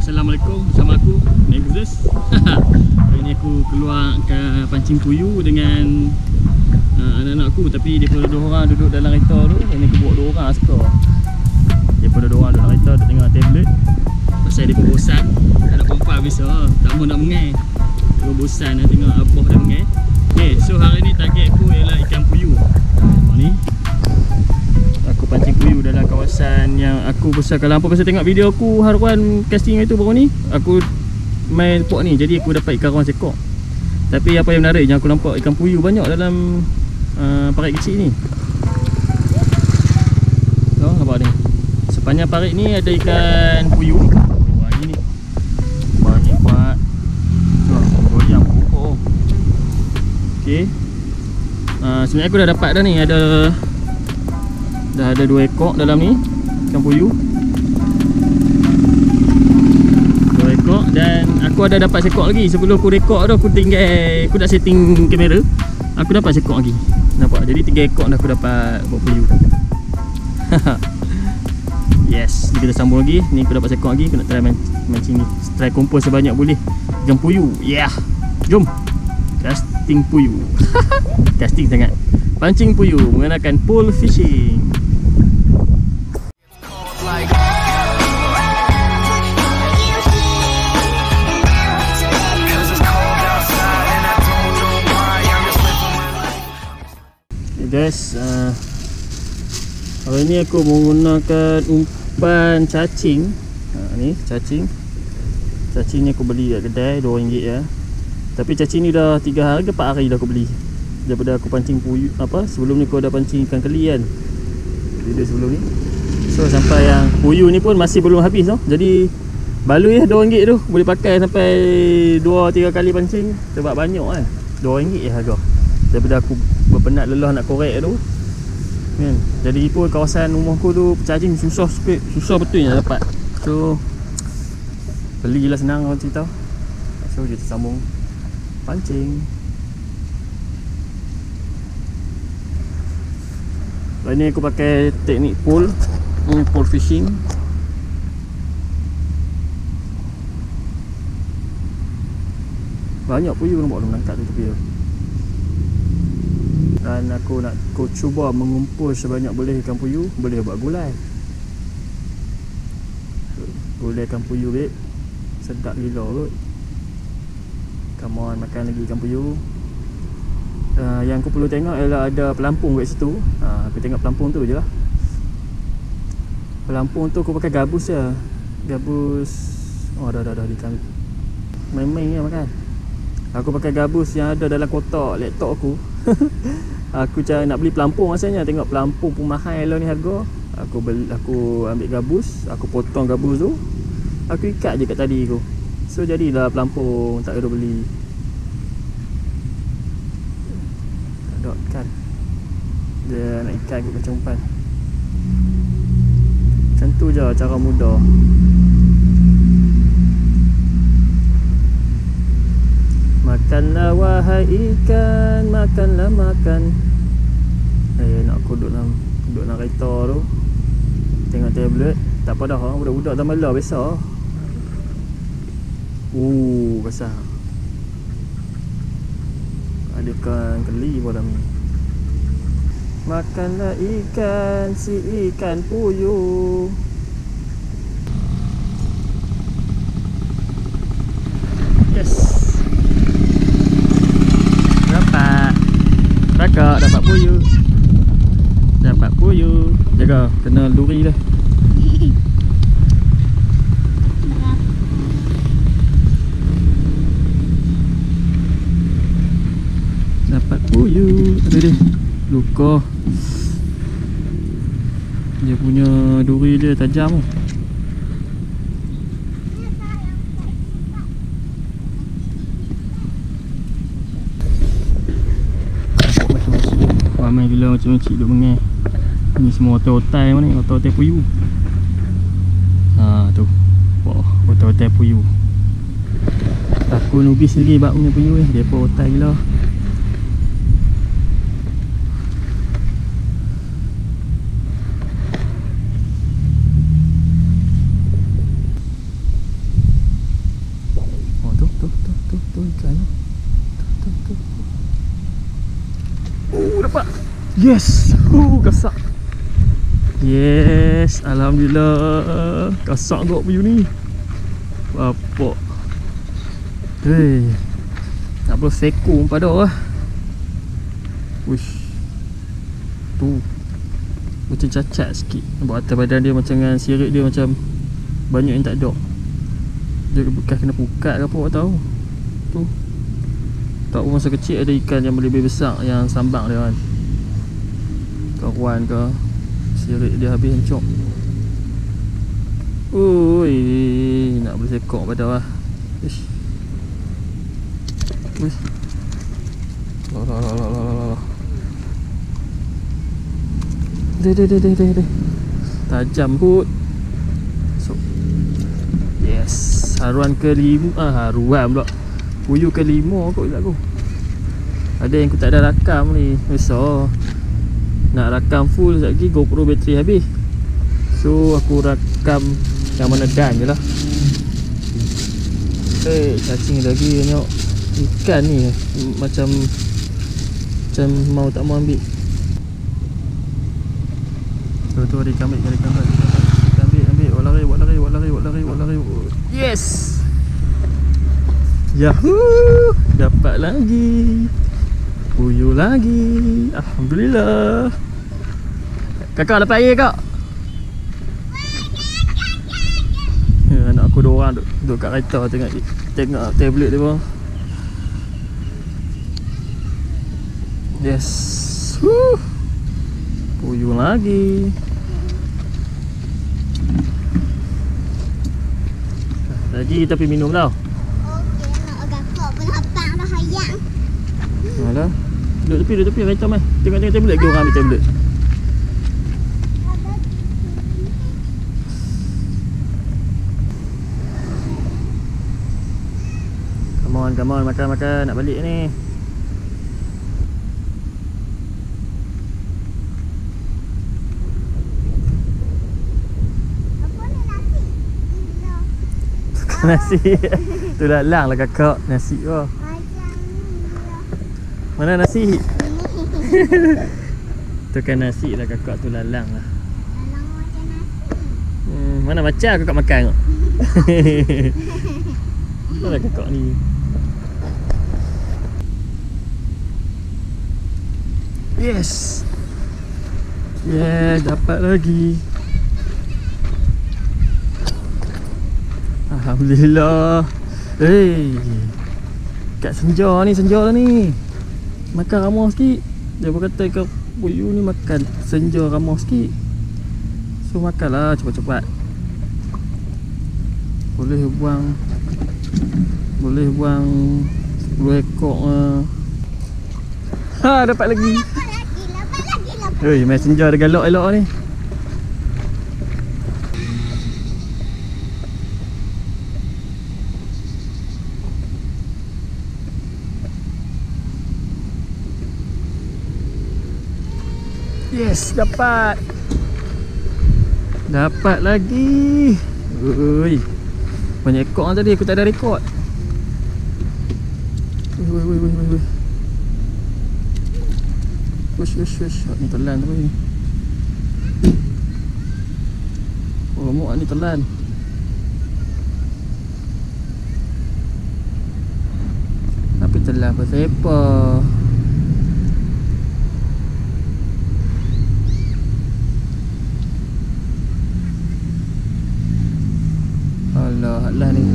Assalamualaikum, bersama aku Nexus. Hari ni aku keluar ke pancing puyuh dengan anak-anak aku. Tapi daripada dua orang duduk dalam kereta tu, hari ni aku bawa dua orang suka. Daripada dua orang duduk dalam kereta, duduk tengok tablet. Pasal dia pun bosan. Anak perempuan biasa, tak mau nak mengai. Dia bosan nak tengok abah dah mengai. Okay, so hari ni target aku ialah ikan puyuh. Ni aku pancing puyuh dalam kawasan yang aku besar. Kalau hampa pasal tengok video aku haruan casting itu baru ni, aku main pok ni, jadi aku dapat ikan rawan sekor. Tapi apa yang menariknya, aku nampak ikan puyuh banyak dalam parit kecil ni. Oh, nampak ni. Sepanjang parit ni ada ikan puyuh. Wangi ni. Wangi kuat. Goyang pokok. Okey. Sebenarnya aku dah dapat dah ni, dah ada 2 ekor dalam ni ikan puyuh. 2 ekor, dan aku ada dapat sekor lagi. Sebelum aku rekod tu, aku nak setting kamera. Aku dapat sekor lagi. Nampak? Jadi 3 ekor dah aku dapat buat puyuh. Yes, ni kita sambung lagi. Ni aku dapat sekor lagi. Aku nak try mancing ni. Try kumpul sebanyak boleh ikan puyuh. Yeah. Jom casting puyuh. Casting sangat. Pancing puyuh menggunakan pole fishing. Guys, hari ni aku menggunakan umpan cacing. Ni cacing ni aku beli kat kedai RM2 ya. Tapi cacing ni dah 3 hari ke 4 hari dah aku beli. Daripada aku pancing puyuh, sebelum ni aku dah pancing ikan keli kan, video sebelum ni. So sampai yang puyuh ni pun masih belum habis tau. Jadi baloi RM2 tu boleh pakai sampai 2-3 kali pancing. Sebab banyak kan, RM2 harga. Daripada aku berpenat lelah nak korek tu kan. Jadi pun kawasan rumahku tu cacing susah sikit. Susah betul nak dapat. So belilah senang orang cerita. So kita sambung pancing. Hari ni aku pakai teknik pole fishing. Banyak puyuh nampak orang angkat tu tepi tu. Dan aku cuba mengumpul sebanyak boleh ikan puyuh. Boleh buat gulai. Gulai ikan puyuh babe, sedap gila kot. Come on, makan lagi ikan puyuh. Yang aku perlu tengok ialah ada pelampung kat situ. Aku tengok pelampung tu je lah. Pelampung tu aku pakai gabus je. Gabus. Oh dah ikan. Main-main je makan. Aku pakai gabus yang ada dalam kotak laptop aku. Aku cari nak beli pelampung rasanya. Tengok pelampung pun mahal lah ni harga. Aku ambil gabus, aku potong gabus tu, aku ikat je kat tadi tu. So jadilah pelampung, tak ada beli. Ada ikan. Dia nak ikat kot macam umpan. Macam tu je cara mudah. Makanlah wahai ikan, makanlah makan. Nak aku duduk dalam kereta tu, tengok tablet. Tak apa dah, budak-budak dah malah besar. Besar. Ada ikan keli pun dalam ni. Makanlah ikan, si ikan puyuh. Yes. Dapat puyuh. Dapat puyuh. Jaga, kena duri dah. Dapat puyuh. Ada dia luka. Dia punya duri dia tajam. Ramai gila macam-macam duk mengai. Ni semua otai-otai mana ni? Otai-otai puyuh. Tu. Wah, otai-otai puyuh. Aku nubis lagi bab punya puyuh ni. Dia pun otai gila. Yes. Kasak. Yes, alhamdulillah. Kasak gak puyu ni. Bapak. Hei. Tak perlu seko pada lah. Wish. Tu. Macam cacat sikit. Nampak atas badan dia macam dengan sirik dia macam banyak yang tak ada. Dia bekas kena pukat ke apa tak tahu. Tu. Tak pun masa kecil ada ikan yang lebih besar yang sambang dia kan. Kawan ke. Sirik dia habis hancur. Ui, nak boleh sekok pada lah. Ish. Wish. Lah. Deh. Tajam kot. So. Yes. Haruan kelima. Haruan pula. Puyuh kelima kot aku. Ada yang aku tak ada rakam ni. Besar. Nak rakam full sekejap lagi GoPro bateri habis. So aku rakam yang mana dan je lah. Cacing lagi tengok. Ikan ni macam mau tak mau ambil. Tu ada ikan ambil. Buat lari. Yes. Yahoo. Dapat lagi. Puyuh lagi. Alhamdulillah. Kakak dapat air kak? Ya, anak aku 2 orang duduk kat kereta tengok tablet dia pun. Yes. Puyuh lagi. Lagi kita pergi minum tau. Okey, nak agak pun lapang dah hayang. Alah. Duduk tepi kereta mai. Tengok tablet lagi orang ambil tablet. Come on, makan, nak balik ni. Apa ni nasi? Nasi. Tu lalang lah kakak. Nasi tu. Macam ni. Mana nasi? Tu kan nasi lah kakak, tu lalang lah. Dalam macam nasi. Mana macam kakak makan tu? Mana kakak ni? Yes. Yes, dapat lagi. Alhamdulillah. Kat senja lah ni. Makan ramah sikit. Dia berkata kau puyuh ni makan senja ramah sikit. So makanlah cepat-cepat. Boleh buang 10 ekor. Dapat lagi. Oi, main senja ada galak elok ni. Yes, dapat. Dapat lagi. Oi. Banyak ekor tadi aku tak ada rekod. Woi. Wush. Ni telan tu ni. Oh, muak ni telan. Tapi telan pasal apa? Alah ni.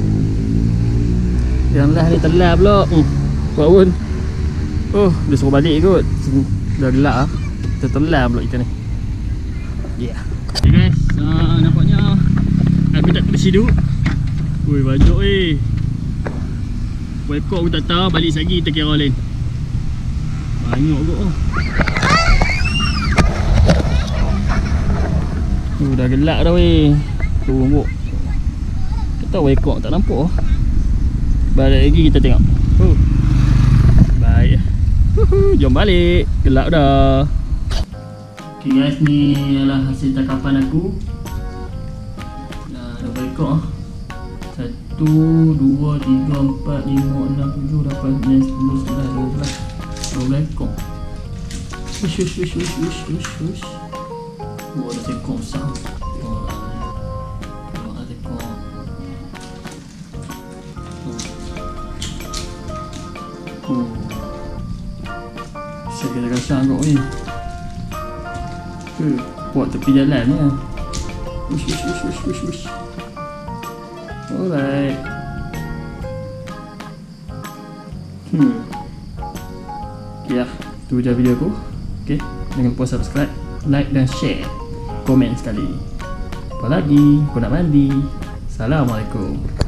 Yang lah ni telan pula. Kuat pun. Oh, dia suruh balik kot. Dah gelap lah. Kita telan pula ikan ni. Yeah. Okay guys, nampaknya aku tak terus hidup. Ui, banyak ekor aku tak tahu. Balik lagi kita kira lain. Banyak kot. Dah gelap dah tu buk. Kita tahu ekor tak nampak. Balik lagi kita tengok. Baik. Jom balik. Gelap dah. Okay guys, ni adalah hasil tangkapan aku. Dah berapa ekor? 1, 2, 3, 4, 5, 6, 7, 8, 9, 10, 11, 12 ekor. Ush, ush, ush, ush, ush, ush, ush. Oh, ada tekong sang. Oh, ada tekong. Oh. Saya kena sanggup ni. Buat tepi jalan ni. Ush, ush, ush, ush, ush, ush. Alright. Okay lah, tu je video aku. Okay, jangan lupa subscribe, like dan share. Komen sekali. Apa lagi? Aku nak mandi. Assalamualaikum.